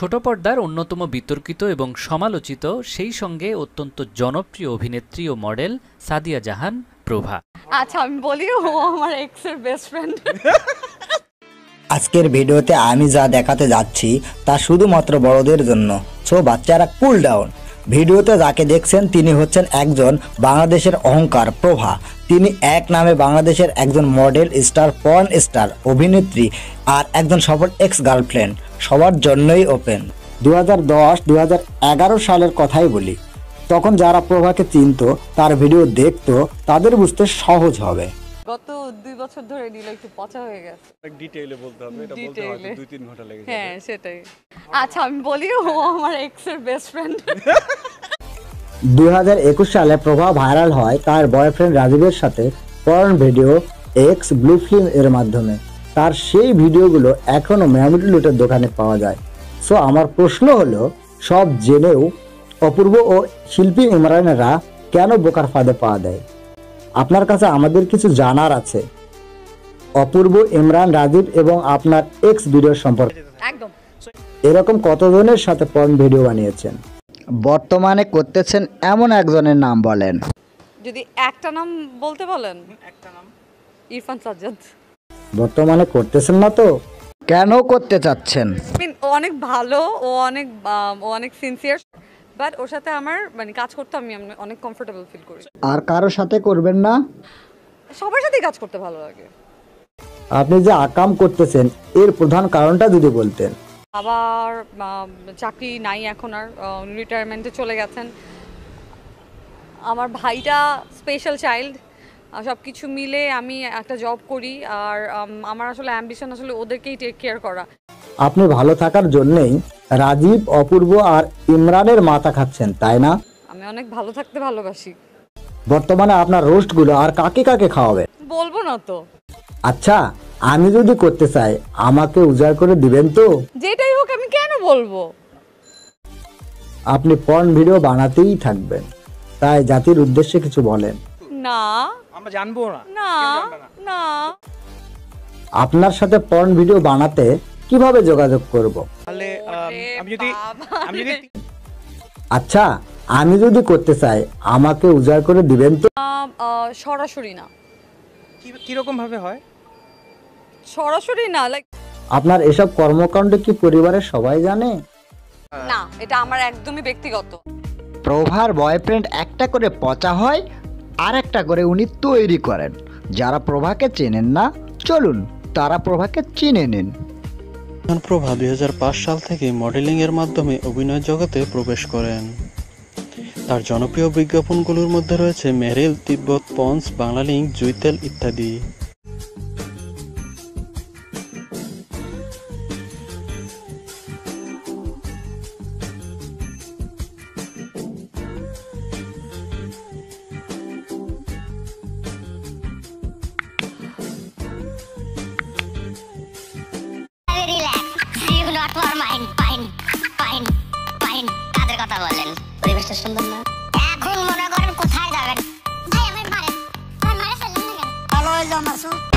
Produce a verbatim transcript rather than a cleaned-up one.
ছোট পর্দার অন্যতম বিতর্কিত এবং সমালোচিত সেই সঙ্গে অত্যন্ত জনপ্রিয় অভিনেত্রী ও মডেল সাদিয়া জাহান প্রভা। আচ্ছা আমি বলি, ও আমার এক্স এর বেস্ট ফ্রেন্ড। আজকের ভিডিওতে আমি যা দেখাতে যাচ্ছি তা শুধুমাত্র বড়দের জন্য, সো বাচ্চারা কুল ডাউন। ভিডিওতে যাকে দেখছেন তিনি হচ্ছেন একজন বাংলাদেশের অহংকার প্রভা। তিনি এক নামে বাংলাদেশের একজন মডেল, স্টার, পর্ন স্টার, অভিনেত্রী আর একজন সফল এক্স গার্লফ্রেন্ড। সবার জন্যই ওপেন। দু হাজার দশ দু হাজার এগারো সালের কথাই বলি, তখন যারা প্রভাকে চিনত, তার ভিডিও দেখতো, তাদের বুঝতে সহজ হবে। গত দুই বছর ধরে নীলা একটু পচা হয়ে গেছে। ডিটেইলে বলতে হবে, এটা বলতে হয়তো দুই তিন ঘন্টা লেগে যাবে। হ্যাঁ সেটাই। আচ্ছা আমি বলি, ও আমার এক্স এর বেস্ট ফ্রেন্ড। দুই হাজার একুশ সালে প্রভা ভাইরাল হয় তার বয়ফ্রেন্ড রাজীবের সাথে porn video X blue film এর মাধ্যমে। তার সেই ভিডিওগুলো এখনো মেমোরি লুটের দোকানে পাওয়া যায়। সো আমার প্রশ্ন হলো, সব জেনেও অপূর্ব ও শিল্পী ইমরানেরা কেন বোকার ফাঁদে পা দেয়? আপনার কাছে আমাদের কিছু জানার আছে অপূর্ব, ইমরান, রাজীব এবং আপনার এক্স ভিডিও সম্পর্কে। একদম। এরকম কতজনের সাথে পর্ন ভিডিও বানিয়েছেন? বর্তমানে করতেছেন এমন একজনের নাম বলেন। যদি একটা নাম বলতে বলেন, একটা নাম ইরফান সাজ্জাদ। বর্তমানে করতেছেন না তো কেন করতে চাচ্ছেন? ও অনেক ভালো, ও অনেক ও অনেক সিনসিয়ার, বাট ওর সাথে আমার মানে কাজ করতে আমি অনেক কমফোর্টেবল ফিল করি। আর কারোর সাথে করবেন না? সবার সাথেই কাজ করতে ভালো লাগে। আপনি যে আকাম করতেছেন এর প্রধান কারণটা যদি বলতেন। আবার চাকরি নাই এখন, আর রিটায়ারমেন্টে চলে গেছেন। আমার ভাইটা স্পেশাল চাইল্ড, সব কিছু মিলে আমি একটা জব করি, আর আমার আসলে অ্যাম্বিশন আসলে ওদেরকেই টেক কেয়ার করা। আপনি ভালো থাকার জন্যই রাজীব, অপূর্ব আর ইমরানের মাথা খাচ্ছেন, তাই না? আমি অনেক ভালো থাকতে ভালোবাসি। বর্তমানে আপনার রোস্টগুলো আর কাকে কাকে খাওয়াবেন? বলবো না তো। আচ্ছা আমি যদি করতে চাই আমাকে উজাড় করে দিবেন তো? যেটাই হোক আমি কেন বলবো? আপনি পর্ন ভিডিও বানাতেই থাকবেন, তাই জাতির উদ্দেশ্যে কিছু বলেন। না আমরা জানবো না। না না। আপনার সাথে পর্ন ভিডিও বানাতে কিভাবে যোগাযোগ করব? তাহলে আমি যদি আমি যদি আচ্ছা আমি যদি করতে চাই আমাকে উজাড় করে দিবেন তো? সরাসরি না। কি রকম ভাবে হয়? সরাসরি না, লাইক আপনার এসব কর্মকাণ্ড কি পরিবারের সবাই জানে? না, এটা আমার একদমই ব্যক্তিগত। প্রভার বয়ফ্রেন্ড একটা করে পচা হয় আর একটা করে উনি তৈরি করেন। যারা প্রভাকে চেনেন না, চলুন তারা প্রভাকে চিনে নিন। প্রভা দুই হাজার পাঁচ সাল থেকে মডেলিং এর মাধ্যমে অভিনয় জগতে প্রবেশ করেন। তার জনপ্রিয় বিজ্ঞাপনগুলোর মধ্যে রয়েছে মেরিল, তিব্বত, পন্স, বাংলালিংক, জুইতেল ইত্যাদি। কথা বলেন, পরিবেশটা সুন্দর না? এখন মনে করেন কোথায় যাবেন? ভাই আমার মারেন, আমার মারে ফেললেন না কেন? ভালো হইলো মাসুদ।